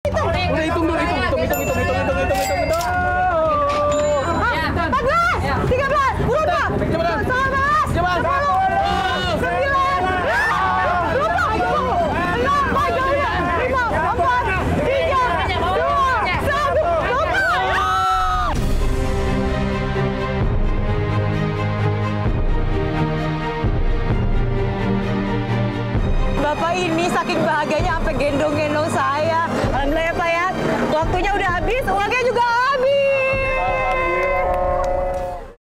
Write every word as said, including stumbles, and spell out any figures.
hitung. Udah hitung dulu, hitung, hitung, hitung, hitung, hitung, hitung, hitung, hitung, hitung. empat belas, tiga belas, buruan Pak. Cepetan. sembilan belas, Cepat. sembilan, lupa, enam, Pak, jauhnya. lima, empat, tiga, dua, satu, lupa. Bapak ini saking bahagianya sampai gendong-gendong saya. Alhamdulillah ya Pak ya. Waktunya udah habis, uangnya juga habis.